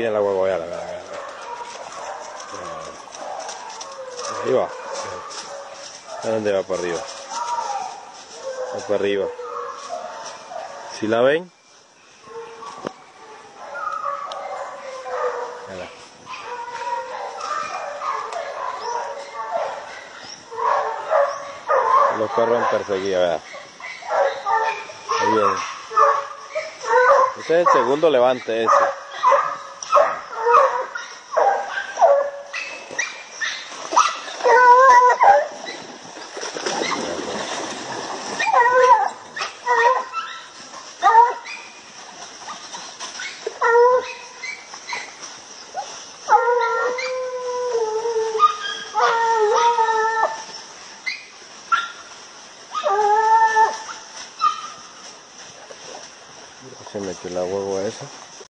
viene la huevo, ya. Ahí va. ¿A dónde va para arriba? Va para arriba. ¿Sí la ven? Mira. Los perros en perseguida, vea. Ahí viene. Ese es el segundo levante ese. Se metió la huevo esa.